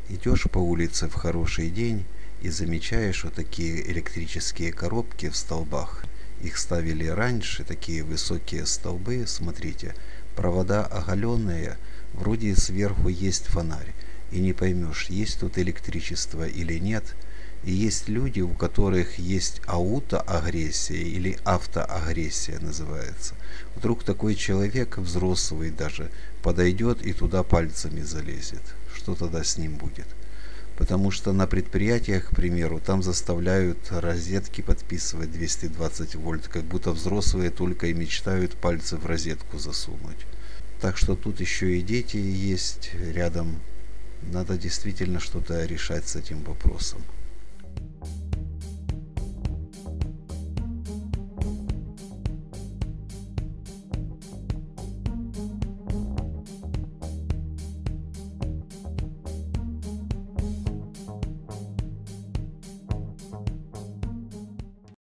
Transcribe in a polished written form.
Идешь по улице в хороший день и замечаешь вот такие электрические коробки в столбах. Их ставили раньше, такие высокие столбы, смотрите, провода оголенные, вроде сверху есть фонарь. И не поймешь, есть тут электричество или нет. И есть люди, у которых есть аутоагрессия или автоагрессия называется. Вдруг такой человек, взрослый даже, подойдет и туда пальцами залезет. Что тогда с ним будет? Потому что на предприятиях, к примеру, там заставляют розетки подписывать 220 вольт, как будто взрослые только и мечтают пальцы в розетку засунуть. Так что тут еще и дети есть рядом. Надо действительно что-то решать с этим вопросом.